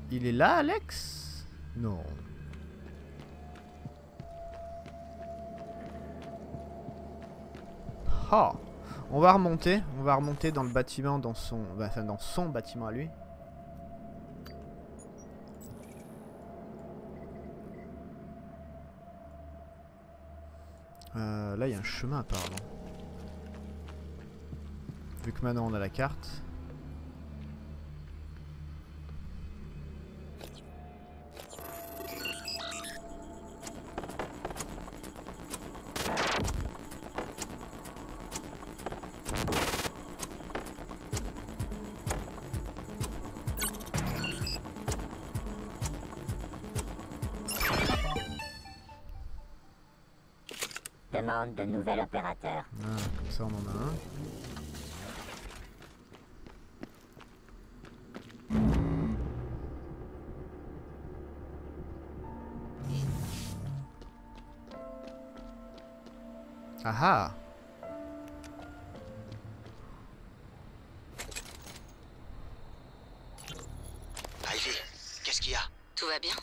Il est là, Alex? Non. Ah, on va remonter dans le bâtiment, dans son bâtiment à lui. Là, il y a un chemin apparemment. Vu que maintenant on a la carte. Demande de nouvel opérateur. Ah, comme ça on en a un. Ah ah! Ivy, qu'est-ce qu'il y a? Tout va bien?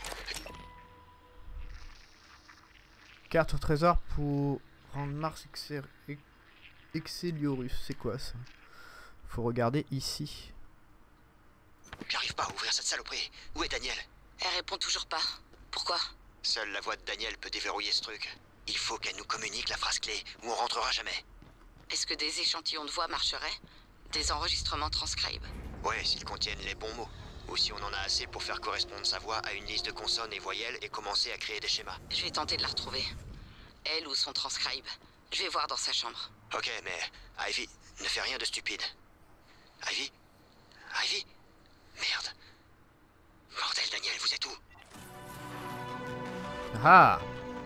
Carte au trésor pour rendre Mars Exeliorus. C'est quoi ça? Faut regarder ici. J'arrive pas à ouvrir cette saloperie. Où est Daniel? Elle répond toujours pas. Pourquoi? Seule la voix de Daniel peut déverrouiller ce truc. Il faut qu'elle nous communique la phrase clé ou on rentrera jamais. Est-ce que des échantillons de voix marcheraient? Des enregistrements transcribes? Ouais, s'ils contiennent les bons mots. Ou si on en a assez pour faire correspondre sa voix à une liste de consonnes et voyelles et commencer à créer des schémas. Je vais tenter de la retrouver. Elle ou son transcribe. Je vais voir dans sa chambre. Ok, mais Ivy, ne fais rien de stupide. Ivy? Ivy? Merde. Bordel, Daniel, vous êtes où? Ah!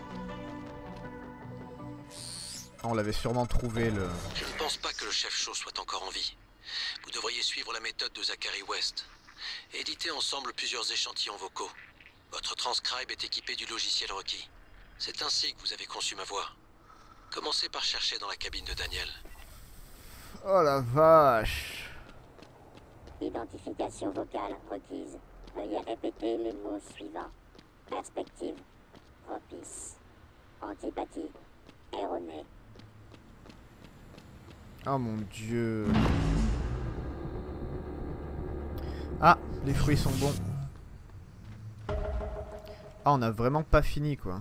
On l'avait sûrement trouvé le... Je ne pense pas que le chef Shaw soit encore en vie. Vous devriez suivre la méthode de Zachary West. Éditez ensemble plusieurs échantillons vocaux. Votre transcribe est équipé du logiciel requis. C'est ainsi que vous avez conçu ma voix. Commencez par chercher dans la cabine de Daniel. Oh la vache! Identification vocale requise. Veuillez répéter les mots suivants. Perspective. Propice. Antipathie. Erronée. Oh mon dieu! Ah! Les fruits sont bons. Ah, on a vraiment pas fini quoi.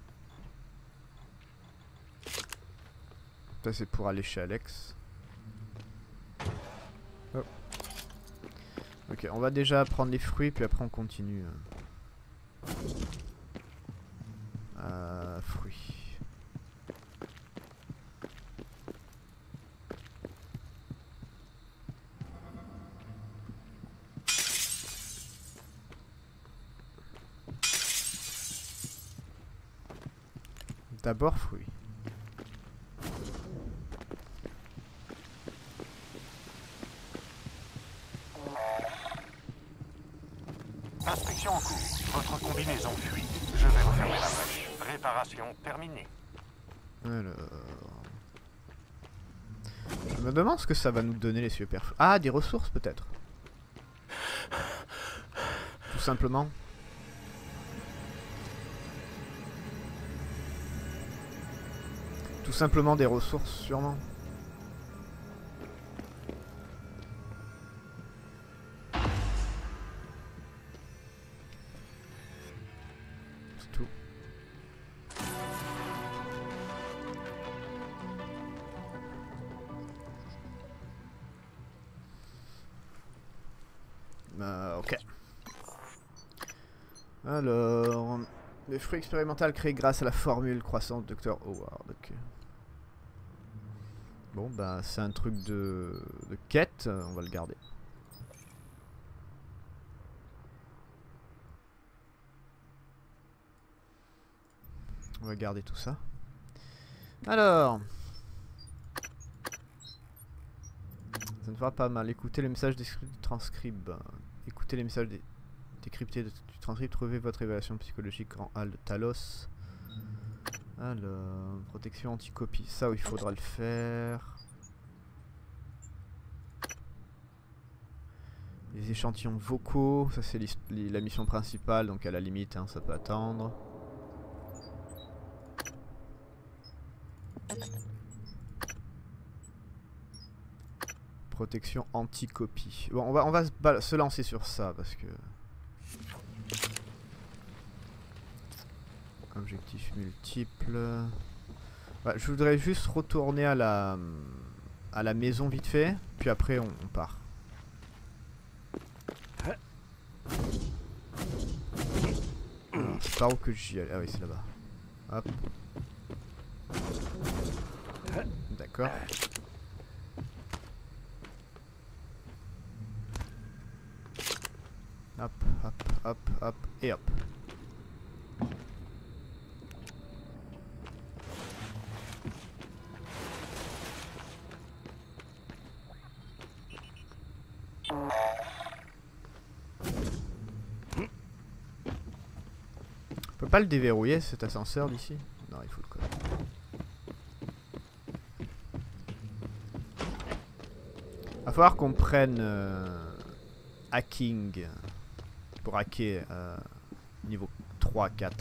Ça c'est pour aller chez Alex. Oh. Ok, on va déjà prendre les fruits puis après on continue. Fruits. D'abord fruits. Inspection en cours. Votre combinaison fuit. Je vais refermer la brèche. Réparation terminée. Alors... Je me demande ce que ça va nous donner les super... Ah, des ressources peut-être. Tout simplement. Tout simplement des ressources, sûrement. C'est tout. Ok. Alors... Les fruits expérimentaux créés grâce à la formule croissante Dr. Howard. Ok. Bon, bah, c'est un truc de quête, on va le garder. On va garder tout ça. Alors. Ça ne fera pas mal. Écoutez les messages du transcribe. Écoutez les messages décryptés du transcribe. Trouvez votre évaluation psychologique en HAL de Talos. Alors, protection anti-copie. Ça, il faudra le faire. Les échantillons vocaux, ça c'est la mission principale, donc à la limite hein, ça peut attendre. Protection anti-copie. Bon, on va se lancer sur ça parce que... Objectif multiple. Ouais, je voudrais juste retourner à la maison vite fait, puis après on part. C'est par où que j'y allais? Ah oui, c'est là-bas. Hop. D'accord. Hop, hop, hop, hop, et hop. On peut pas le déverrouiller cet ascenseur d'ici? Non, il faut le code. Va falloir qu'on prenne hacking pour hacker niveau 3-4.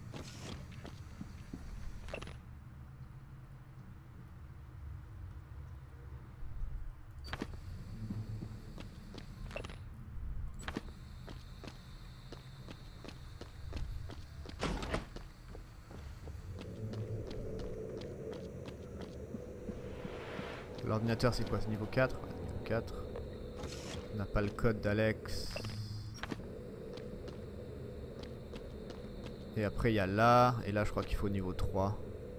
L'ordinateur c'est quoi? C'est niveau 4? Ouais, niveau 4. On n'a pas le code d'Alex. Et après il y a là. Et là je crois qu'il faut niveau 3.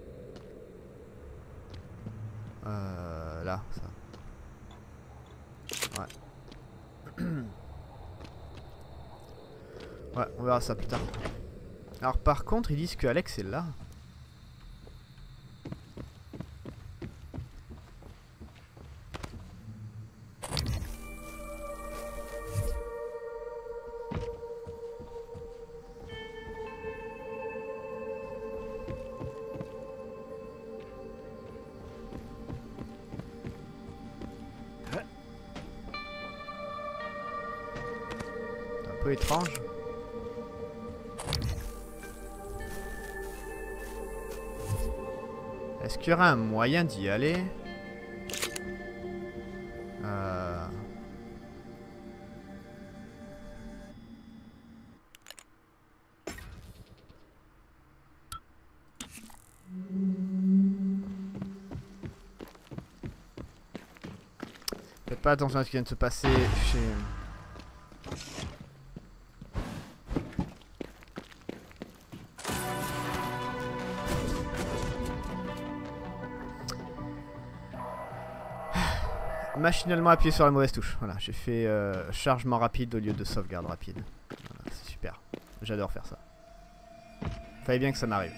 Là, ça. Ouais. Ouais, on verra ça plus tard. Alors par contre ils disent que Alex est là. Un peu étrange. Est-ce qu'il y aura un moyen d'y aller? Faites pas attention à ce qui vient de se passer chez... Machinalement appuyé sur la mauvaise touche. Voilà, j'ai fait chargement rapide au lieu de sauvegarde rapide. Voilà, c'est super. J'adore faire ça. Fallait bien que ça m'arrive.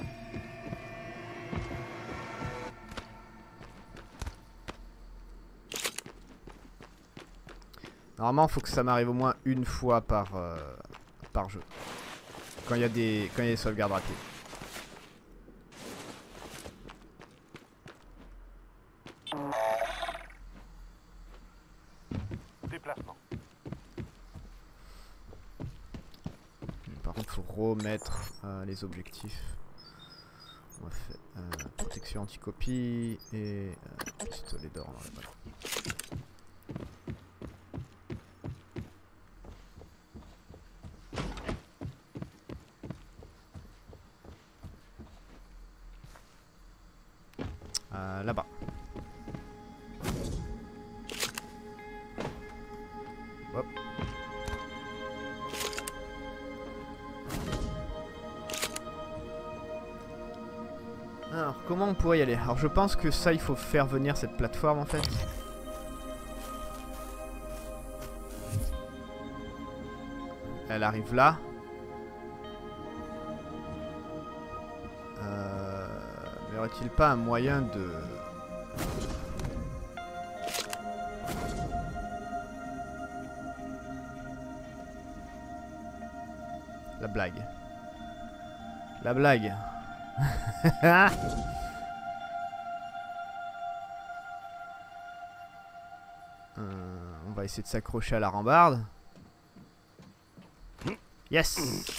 Normalement, il faut que ça m'arrive au moins une fois par jeu. Quand il y a des sauvegardes rapides. Déplacement. Par contre, il faut remettre les objectifs. On va faire protection anti-copie et pistolet d'or. Voilà. Là-bas. Hop. Alors, comment on pourrait y aller? Alors, je pense que ça, il faut faire venir cette plateforme en fait. Elle arrive là. Mais aurait-il pas un moyen de... La blague. La blague. On va essayer de s'accrocher à la rambarde. Yes.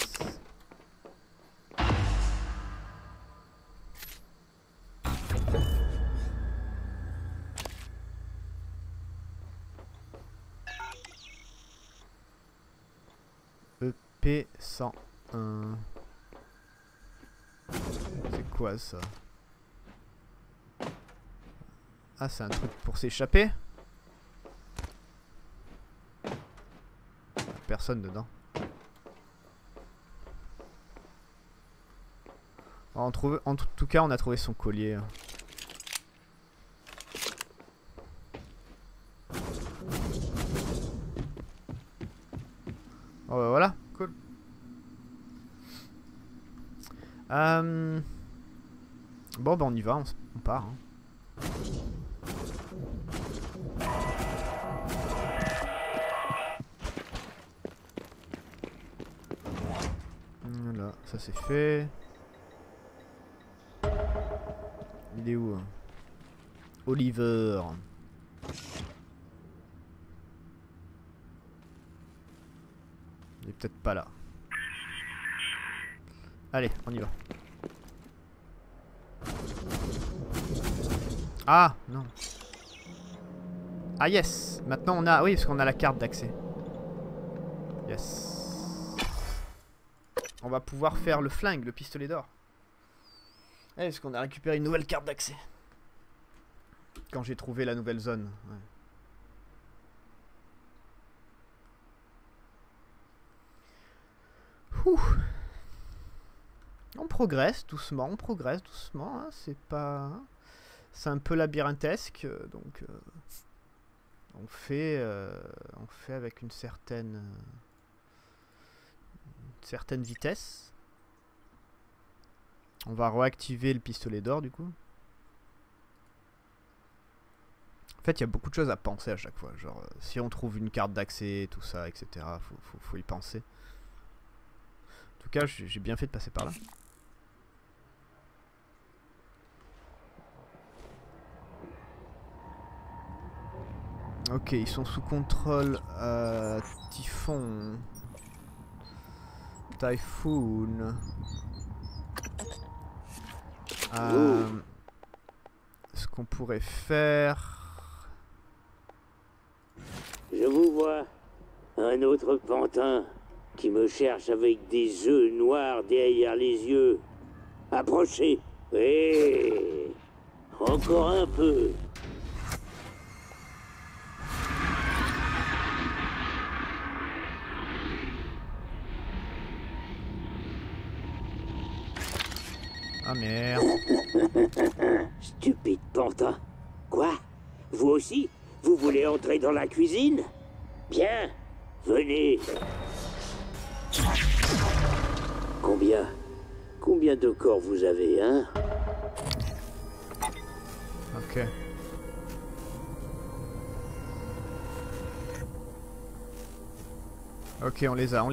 EP101. C'est quoi ça? Ah, c'est un truc pour s'échapper? Personne dedans. En tout cas, on a trouvé son collier. Oh bah voilà, cool. Bon bah on y va, on part. Hein. Voilà, ça c'est fait. Il est où? Oliver. Il est peut-être pas là. Allez, on y va. Ah, non. Ah yes. Maintenant on a... Oui, parce qu'on a la carte d'accès. Yes. On va pouvoir faire le flingue, le pistolet d'or. Ouais, parce qu'on a récupéré une nouvelle carte d'accès. Quand j'ai trouvé la nouvelle zone. Ouais. Ouh. On progresse doucement, hein. C'est pas... C'est un peu labyrinthesque, donc... on fait avec une certaine vitesse. On va réactiver le pistolet d'or du coup. En fait, il y a beaucoup de choses à penser à chaque fois. Genre, si on trouve une carte d'accès, tout ça, etc. Faut y penser. En tout cas, j'ai bien fait de passer par là. Ok, ils sont sous contrôle Typhon. Typhoon. Ce qu'on pourrait faire... Je vous vois. Un autre pantin qui me cherche avec des œufs noirs derrière les yeux. Approchez. Hé, encore un peu. Ah merde. Stupide pantin. Quoi? Vous aussi? Vous voulez entrer dans la cuisine? Bien, venez. Combien de corps vous avez, hein? Ok. Ok, on les a.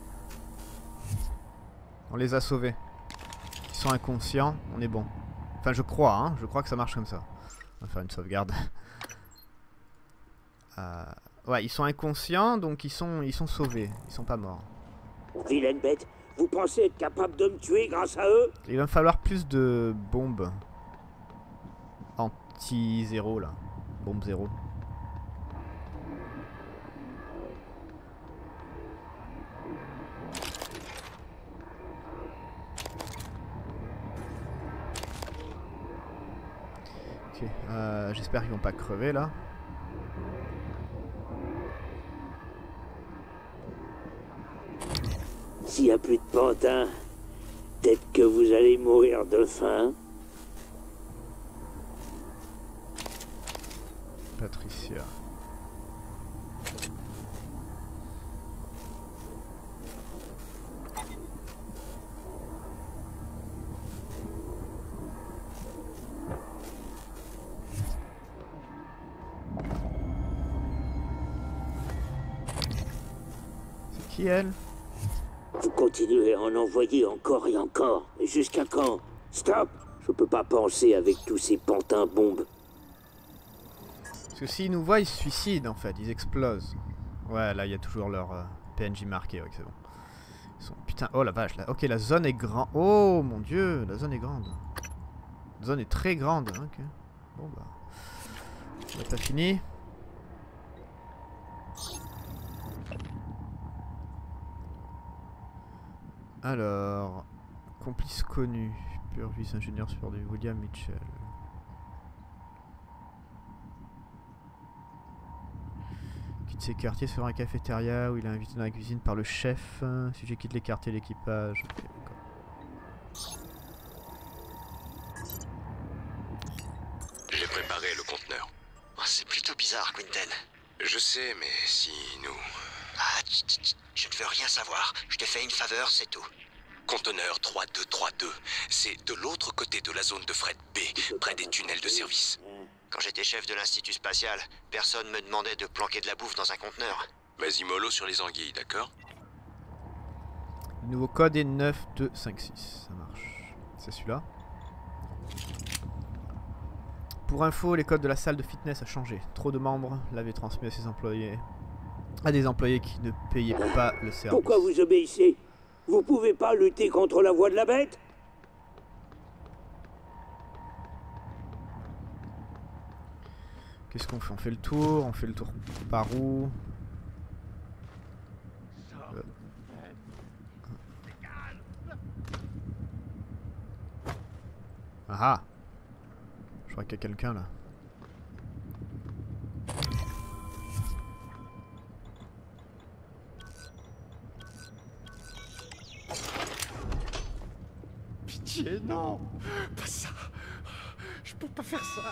On les a sauvés. Ils sont inconscients, on est bon. Enfin, je crois que ça marche comme ça. On va faire une sauvegarde. Ouais, ils sont inconscients, donc ils sont sauvés. Ils sont pas morts. Vilaine bête, vous pensez être capable de me tuer grâce à eux? Il va me falloir plus de bombes. Anti-0 là. Bombe 0. Ok, j'espère qu'ils vont pas crever là. S'il n'y a plus de pantin, peut-être que vous allez mourir de faim. Patricia. C'est qui elle? Vous continuez à en envoyer encore et encore. Et jusqu'à quand? Stop! Je peux pas penser avec tous ces pantins bombes. Parce que s'ils nous voient, ils se suicident en fait, ils explosent. Ouais, là il y a toujours leur PNJ marqué, ok c'est bon. Putain, oh la vache, là. Ok, la zone est grande. Oh mon dieu, la zone est grande. La zone est très grande. Ok. Bon bah. On n'a pas fini. Alors. Complice connu. Purvis, ingénieur sur du William Mitchell. Quitte ses quartiers sur un cafétéria où il est invité dans la cuisine par le chef. Sujet quitte les quartiers de l'équipage. Ok, d'accord. J'ai préparé le conteneur. Oh, c'est plutôt bizarre, Quinten. Je sais, mais si nous... Ah, je ne veux rien savoir. Je te fais une faveur, c'est tout. Conteneur 3232, c'est de l'autre côté de la zone de fret B, près des tunnels de service. Quand j'étais chef de l'Institut Spatial, personne me demandait de planquer de la bouffe dans un conteneur. Vas-y mollo sur les anguilles, d'accord? Le nouveau code est 9256. Ça marche. C'est celui-là. Pour info, les codes de la salle de fitness a changé. Trop de membres l'avaient transmis à ses employés. À des employés qui ne payaient pas le service. Pourquoi vous obéissez? Vous pouvez pas lutter contre la voix de la bête? Qu'est-ce qu'on fait? On fait le tour. On fait le tour par où? Ah ah! Je crois qu'il y a quelqu'un là. Pitié, non. Pas ça. Je peux pas faire ça.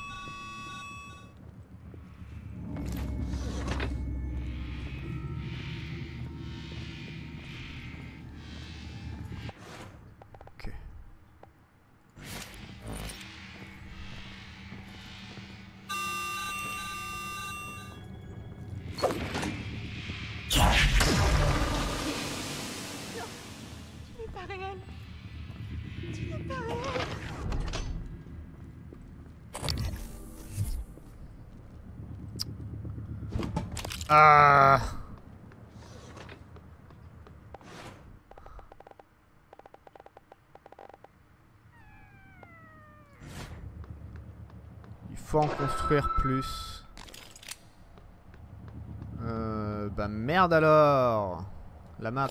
Ok. Ah! Il faut en construire plus. Bah merde alors! La map.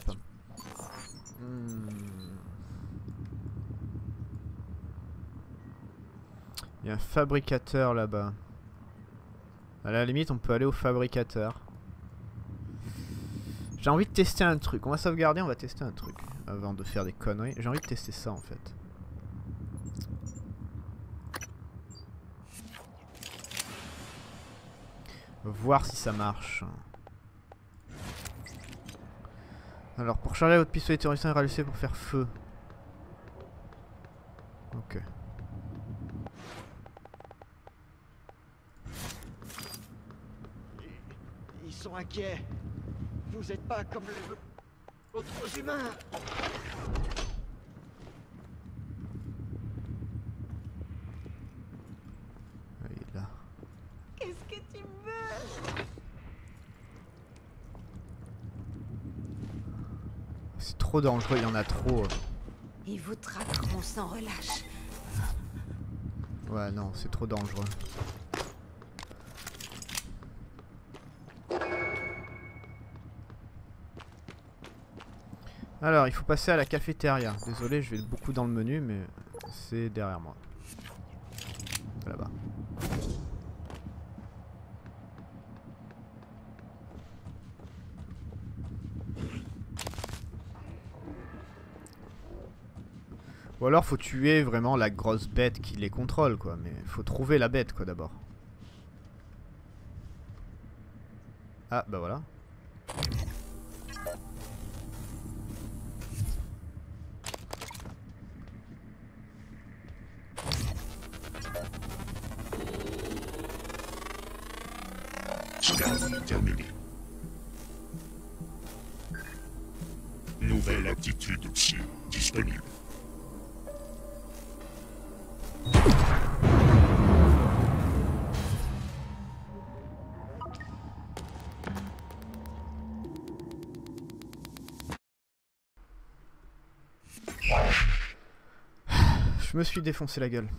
Il y a un fabricateur là-bas. À la limite, on peut aller au fabricateur. J'ai envie de tester un truc. On va sauvegarder, on va tester un truc. Avant de faire des conneries. J'ai envie de tester ça en fait. Voir si ça marche. Alors, pour charger votre pistolet terrorisant et rallumer pour faire feu. Ok. Ils sont inquiets. Vous êtes pas comme les autres humains. Il est là. Qu'est-ce que tu veux? C'est trop dangereux, il y en a trop. Ils vous traqueront sans relâche. Ouais, non, c'est trop dangereux. Alors, il faut passer à la cafétéria. Désolé, je vais beaucoup dans le menu, mais c'est derrière moi. Là-bas. Ou alors faut tuer vraiment la grosse bête qui les contrôle quoi, mais faut trouver la bête quoi d'abord. Ah bah voilà. Scan terminé. Nouvelle attitude psy disponible. Je me suis défoncé la gueule.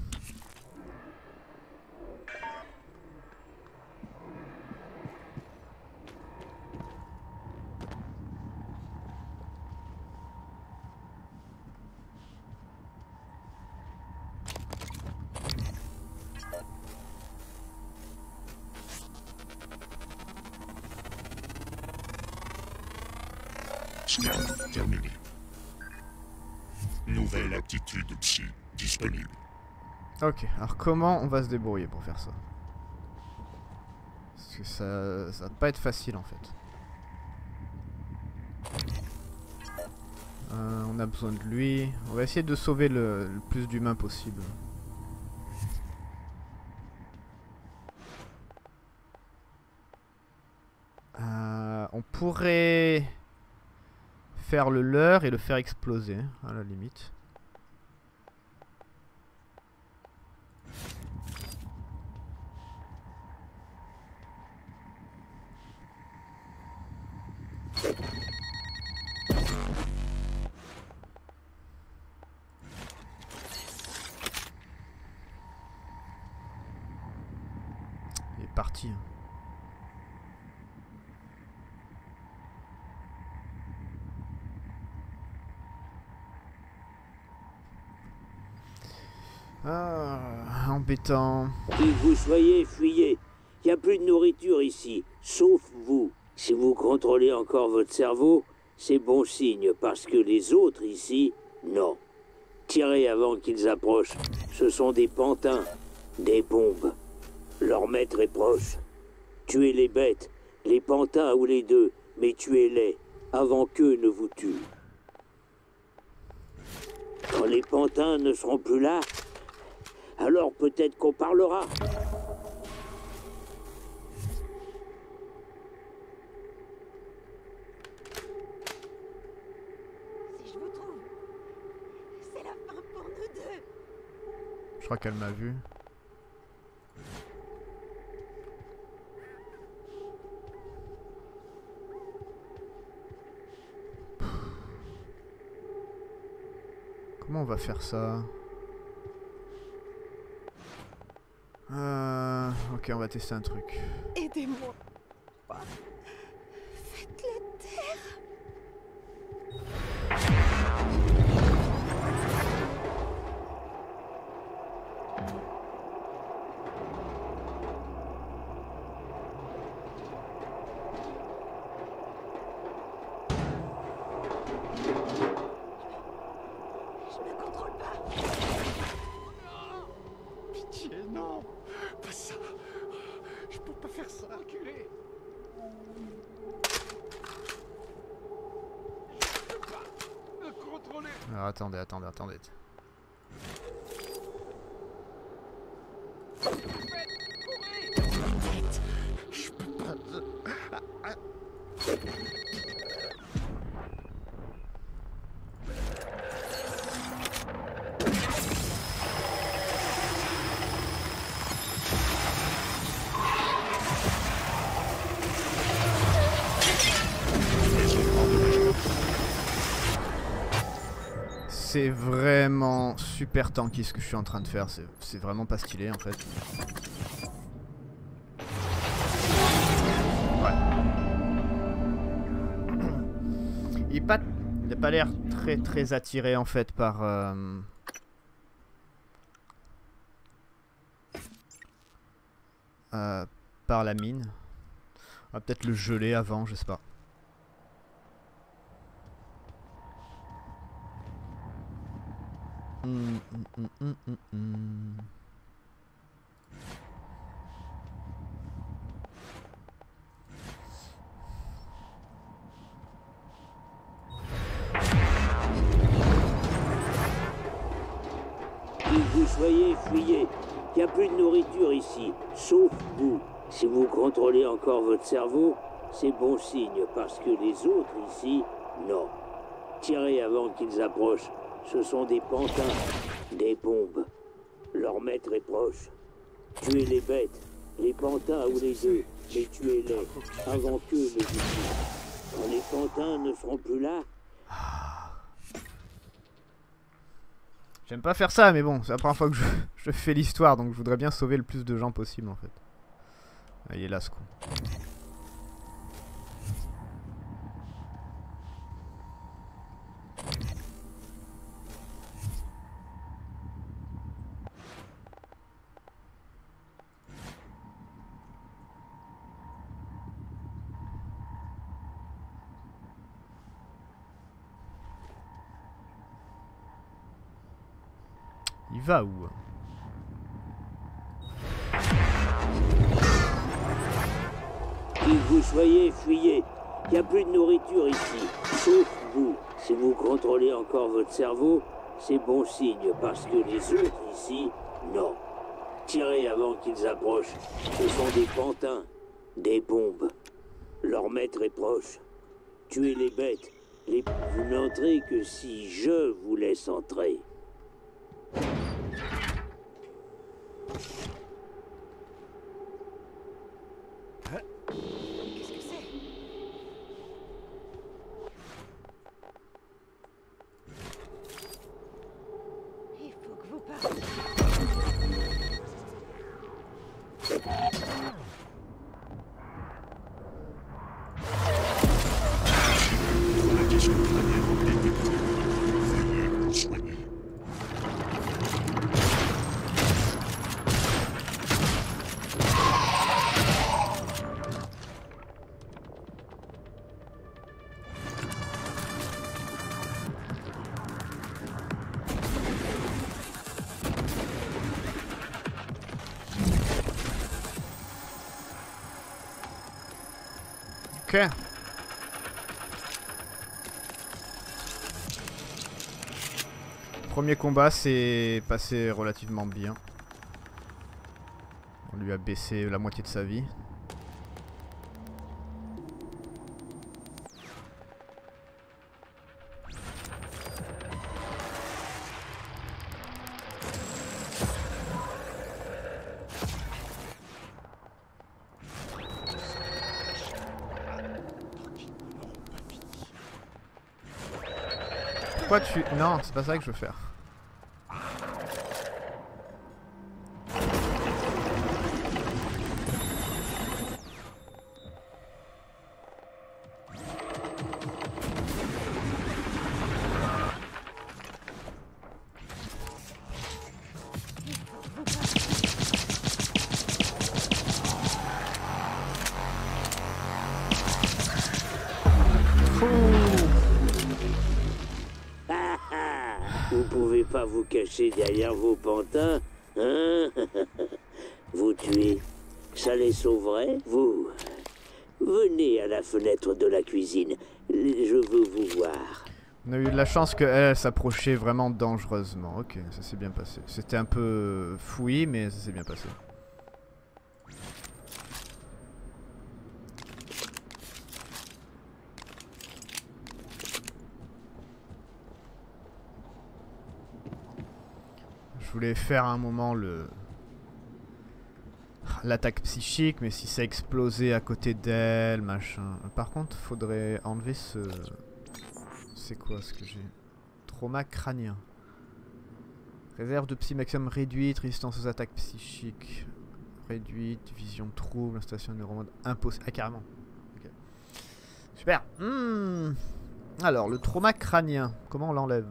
Scan terminé. Nouvelle aptitude psy disponible. Ok, alors comment on va se débrouiller pour faire ça? Parce que ça va pas être facile en fait. On a besoin de lui. On va essayer de sauver le plus d'humains possible. On pourrait faire le leur et le faire exploser, à la limite. Il est parti. Ah, embêtant. Qui que vous soyez, fuyez. Il n'y a plus de nourriture ici, sauf vous. Si vous contrôlez encore votre cerveau, c'est bon signe, parce que les autres ici, non. Tirez avant qu'ils approchent. Ce sont des pantins, des bombes. Leur maître est proche. Tuez les bêtes, les pantins ou les deux, mais tuez-les avant qu'eux ne vous tuent. Quand les pantins ne seront plus là, alors peut-être qu'on parlera. Si je vous trouve, c'est la fin pour nous deux. Je crois qu'elle m'a vu. Comment on va faire ça? Ok, on va tester un truc. Aidez-moi. Faites la terre. Je me contrôle pas. Pitié, non. Pas ça. Je peux pas faire ça, reculer. Je peux pas me contrôler. Alors attendez. Je peux pas. C'est vraiment super tanky ce que je suis en train de faire, c'est vraiment pas stylé en fait. Ouais. Il a pas l'air très attiré en fait par la mine. On va peut-être le geler avant, je sais pas. Qui que vous soyez, fuyez. Il n'y a plus de nourriture ici, sauf vous. Si vous contrôlez encore votre cerveau, c'est bon signe, parce que les autres ici, non. Tirez avant qu'ils approchent. Ce sont des pantins, des bombes. Leur maître est proche. Tuez les bêtes, les pantins ou les deux, mais tuez-les avant qu'eux ne vous tuent. Quand les pantins ne seront plus là, J'aime pas faire ça, mais bon, c'est la première fois que je fais l'histoire, donc je voudrais bien sauver le plus de gens possible en fait. Ah, il est là ce con. Il va où? Qui que vous soyez, fuyez. Il n'y a plus de nourriture ici, sauf vous. Si vous contrôlez encore votre cerveau, c'est bon signe, parce que les autres ici, non. Tirez avant qu'ils approchent. Ce sont des pantins, des bombes. Leur maître est proche. Tuez les bêtes. Vous n'entrez que si je vous laisse entrer. Qu'est-ce que c'est? Il faut que vous partiez. Ok. Premier combat s'est passé relativement bien. On lui a baissé la moitié de sa vie. Pourquoi tu... Non, c'est pas ça que je veux faire. Vous pouvez pas vous cacher derrière vos pantins, hein? Vous tuez, ça les sauverait, vous? Venez à la fenêtre de la cuisine, je veux vous voir. On a eu de la chance qu'elle s'approchait vraiment dangereusement. Ok, ça s'est bien passé. C'était un peu fouillis, mais ça s'est bien passé. Je voulais faire à un moment l'attaque psychique, mais si ça explosait à côté d'elle, machin. Par contre, faudrait enlever ce... C'est quoi ce que j'ai? Trauma crânien. Réserve de psy maximum réduite, résistance aux attaques psychiques réduite, vision trouble, installation neuromode impossible. Ah carrément. Okay. Super. Alors, le trauma crânien, comment on l'enlève?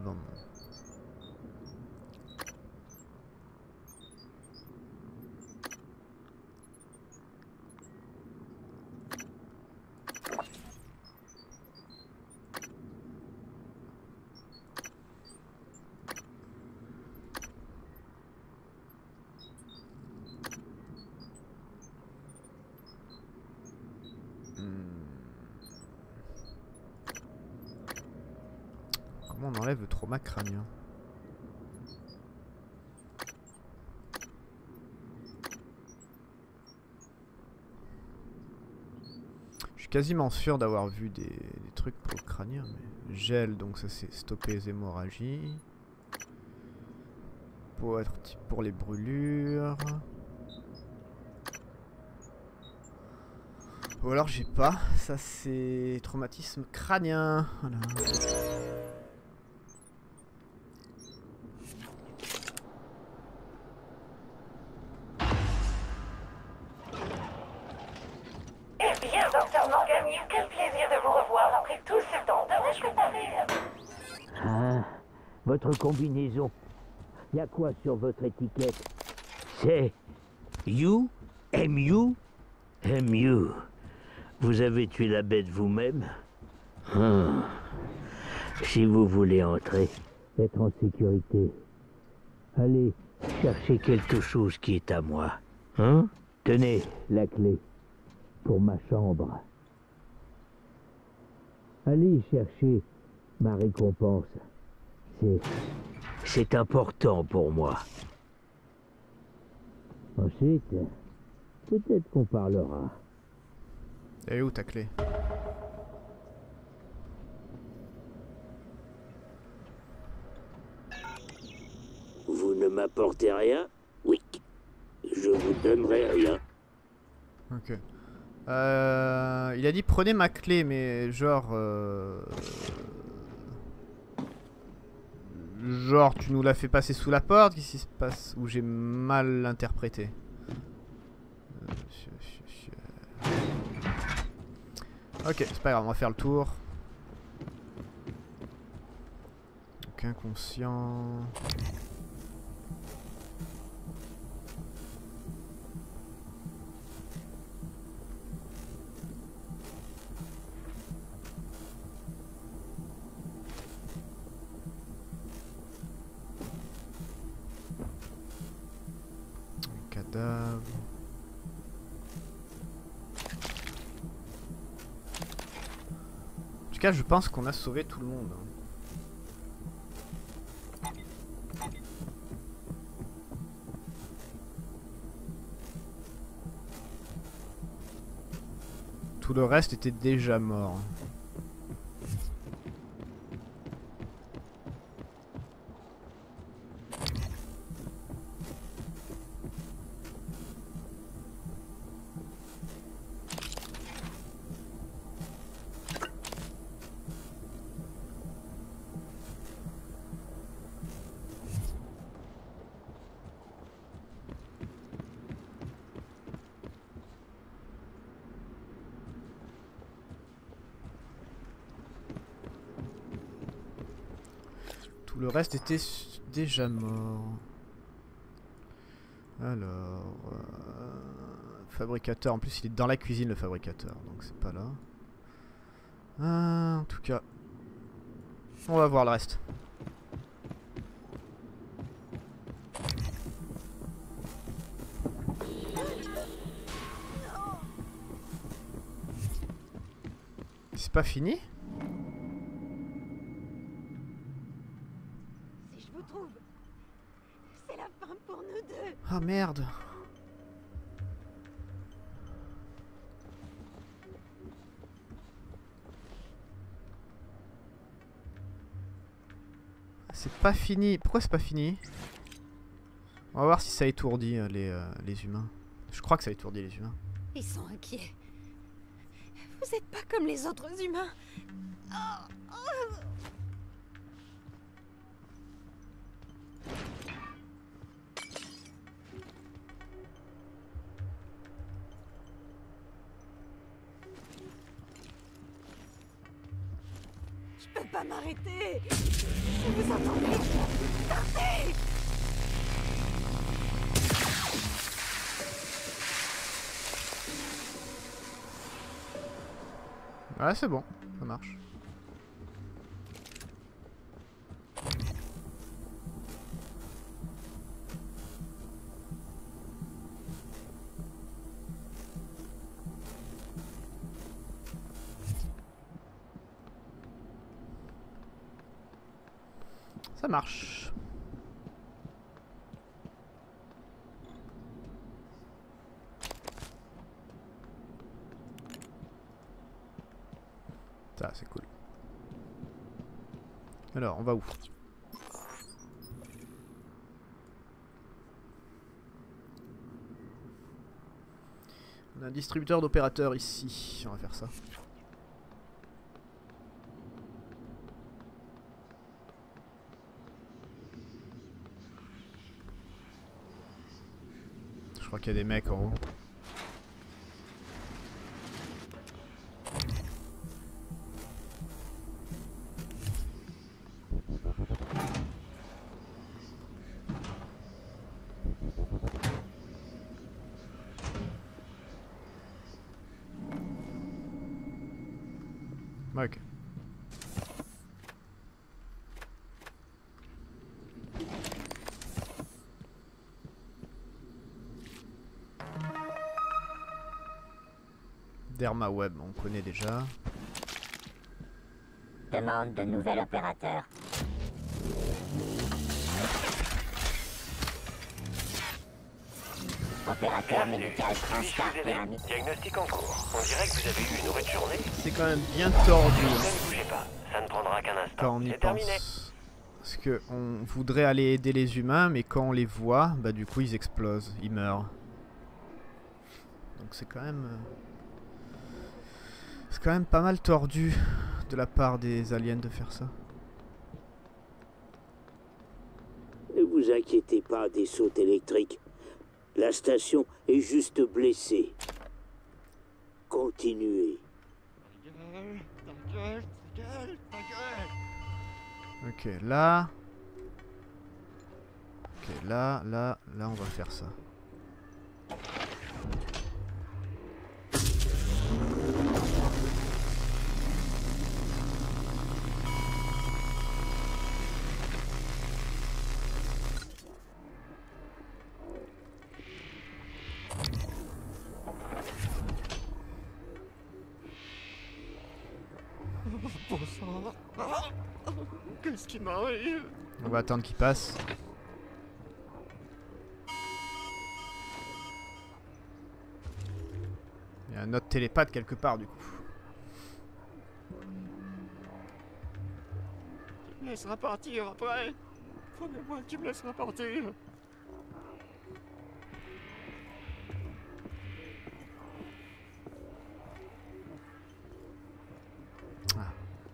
Comment on enlève le trauma crânien? Je suis quasiment sûr d'avoir vu des trucs pour le crânien, mais gel, donc ça c'est stopper les hémorragies. Pour les brûlures. Ou alors j'ai pas, ça c'est traumatisme crânien. Voilà. Votre combinaison. Y a quoi sur votre étiquette? C'est You? M.U.? M.U. Vous avez tué la bête vous-même? Si vous voulez entrer, être en sécurité, allez chercher quelque chose qui est à moi. Hein? Tenez la clé pour ma chambre. Allez chercher ma récompense. C'est important pour moi. Ensuite, peut-être qu'on parlera. Elle est où ta clé? Vous ne m'apportez rien? Oui. Je vous donnerai rien. Ok. Il a dit prenez ma clé, mais genre... Genre tu nous l'as fait passer sous la porte, qu'est-ce qui se passe? Ou j'ai mal interprété? Ok, c'est pas grave, on va faire le tour. Donc inconscient... Cadavre... En tout cas, je pense qu'on a sauvé tout le monde. Tout le reste était déjà mort. Tout le reste était déjà mort. Alors... fabricateur, en plus il est dans la cuisine le fabricateur, donc c'est pas là. En tout cas... On va voir le reste. C'est pas fini ? Si je vous trouve, c'est la fin pour nous deux. Ah merde. C'est pas fini. Pourquoi c'est pas fini? On va voir si ça étourdit les humains. Je crois que ça étourdit les humains. Ils sont inquiets. Vous êtes pas comme les autres humains. Oh, oh. Je peux pas m'arrêter. Vous entendez? Partez! Ouais, c'est bon, ça marche. Ça marche. Ça, c'est cool. Alors, on va où? On a un distributeur d'opérateurs ici. On va faire ça. Je crois qu'il y a des mecs en haut. Ok. Dermaweb, on connaît déjà. Demande de nouvel opérateur. Opérateur médical Transcar Pyramide. Diagnostic en cours. On dirait que vous avez eu une horrible journée. C'est quand même bien tordu Ne hein, bougez pas. Ça ne prendra qu'un instant. quand on y C'est terminé. pense. Parce que on voudrait aller aider les humains, mais quand on les voit, bah du coup ils explosent, ils meurent. Donc c'est quand même... c'est quand même pas mal tordu de la part des aliens de faire ça. Ne vous inquiétez pas des sautes électriques. La station est juste blessée. Continuez. Ta gueule, ta gueule, ta gueule. Ok, là... ok, là, on va faire ça. Bon sang. Ah, qu'est-ce qui m'arrive? On va attendre qu'il passe. Il y a un autre télépathe quelque part du coup. Tu me laisseras partir après. Promets-moi que tu me laisseras partir. Ah.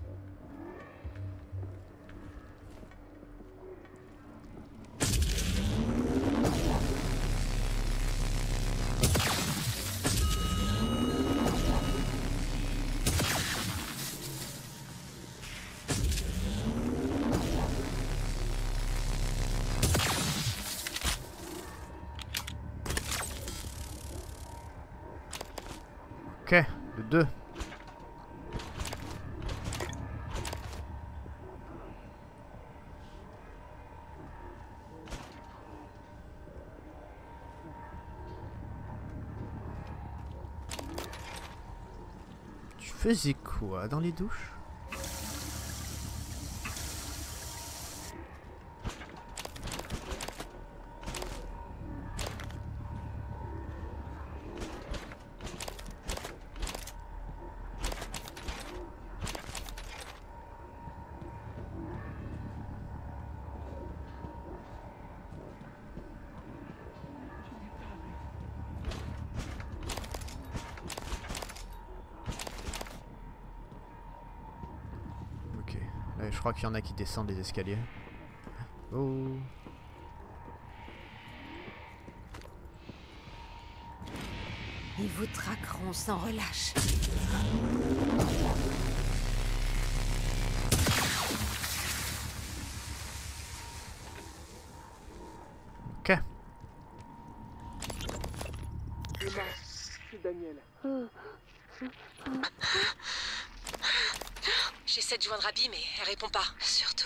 Ok, le 2. Tu faisais quoi dans les douches? Je crois qu'il y en a qui descendent les escaliers. Oh. Ils vous traqueront sans relâche. Ok. C'est Daniel. J'essaie de joindre Abby, mais elle répond pas. Surtout...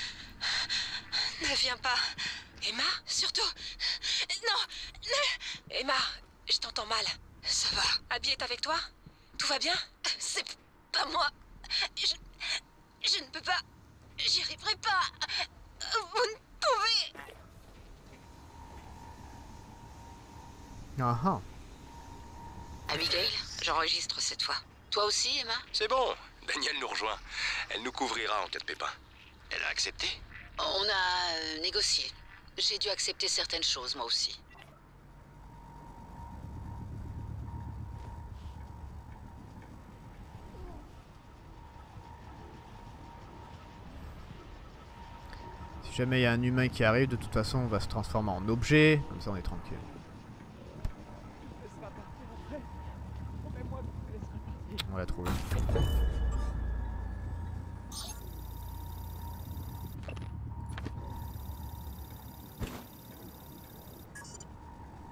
ne viens pas. Emma, surtout... Non, Emma, je t'entends mal. Ça va. Abby est avec toi? Tout va bien? C'est pas moi. Je ne peux pas... J'y arriverai pas. Vous ne pouvez... Ah ah. Abigail, j'enregistre cette fois. Toi aussi, Emma? C'est bon. Daniel nous rejoint. Elle nous couvrira en cas de pépin. Elle a accepté? On a négocié. J'ai dû accepter certaines choses, moi aussi. Si jamais il y a un humain qui arrive, de toute façon on va se transformer en objet, comme ça on est tranquille. On l'a trouvé.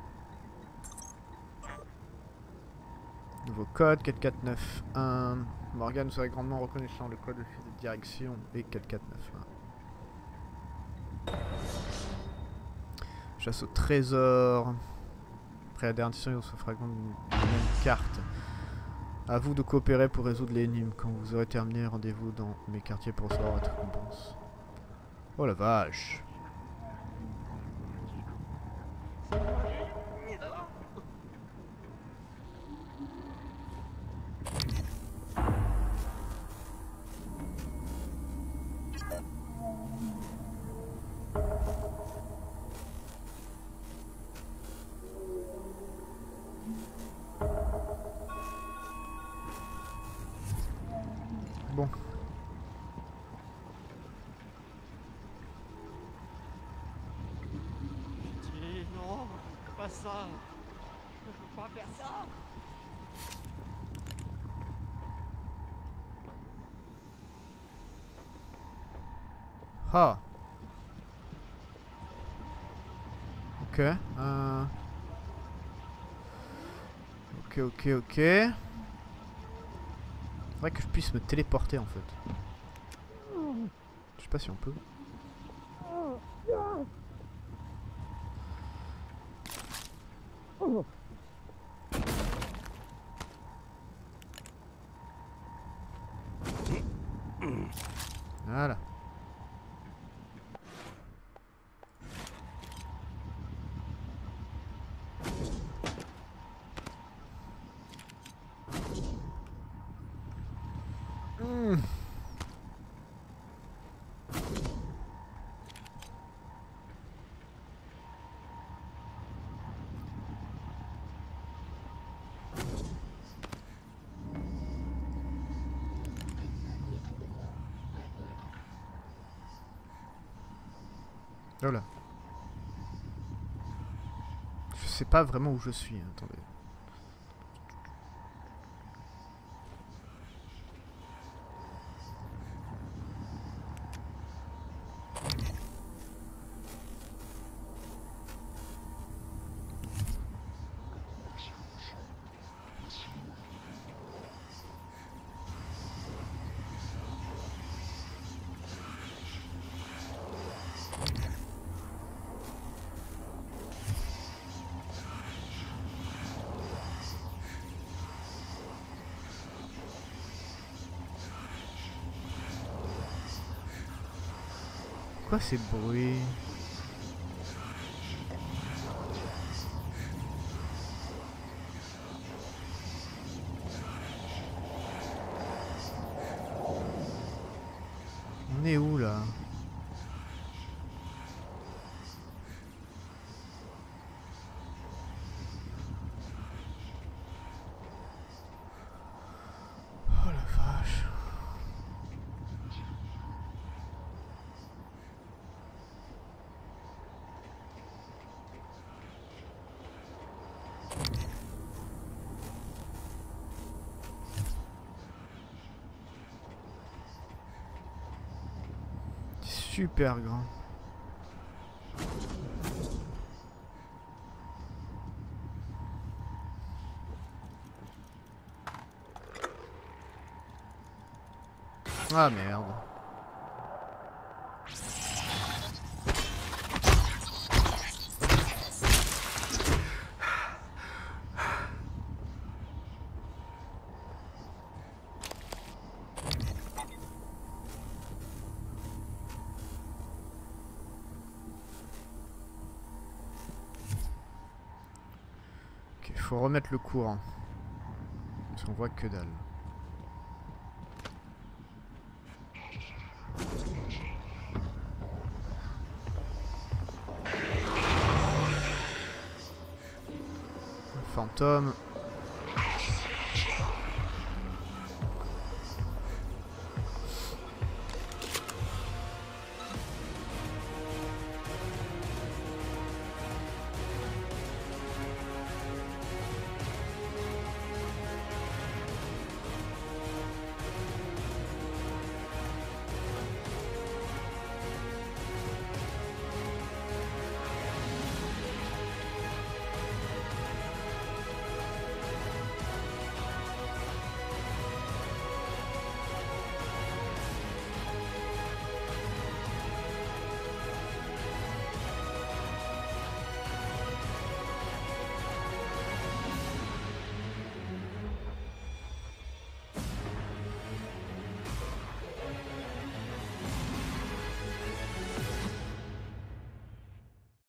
Nouveau code 4491. Morgan serait grandement reconnaissant. Le code de direction est 449. Voilà. Chasse au trésor. Après la dernière mission, il reçoit fragment d'une même carte. A vous de coopérer pour résoudre l'énigme. Quand vous aurez terminé, rendez-vous dans mes quartiers pour recevoir votre récompense. Oh la vache. Bon. Pitié, non, pas ça. Je peux pas faire ça. Ah. Ok. Ok. Faudrait que je puisse me téléporter en fait. Je sais pas si on peut. Voilà. Voilà. Je sais pas vraiment où je suis. Attendez. Quoi ces bruits? On est où là? Oh la vache. Super grand. Ah merde. Faut remettre le courant. Parce qu'on voit que dalle. Fantôme.